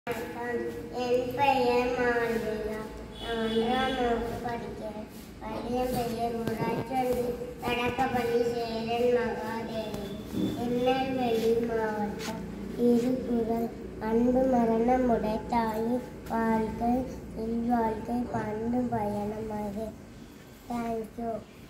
என் பெயர் மாண்டியா. நான் 1ஆம் வகுப்பு படிக்கிறேன். பள்ளியின் பெயர் ஊராட்சி வடக்கப்பள்ளி சேரன் மகாதேவி, திருநெல்வேலி மாவட்டம். திருக்குறள். அன்பு மரணம் உடைத்தாயி வாழ்க்கை இல்வாழ்க்கை பண்பு பயணம் அது. தேங்க்யூ.